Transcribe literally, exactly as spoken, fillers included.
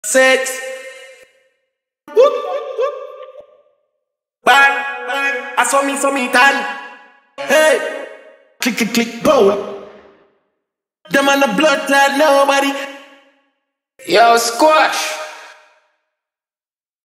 Six. Whoop, whoop. Bang, bang. I saw me, saw me tan. Hey. Click, click, click, boom. Them on the blood clot, nobody. Yo, Squash.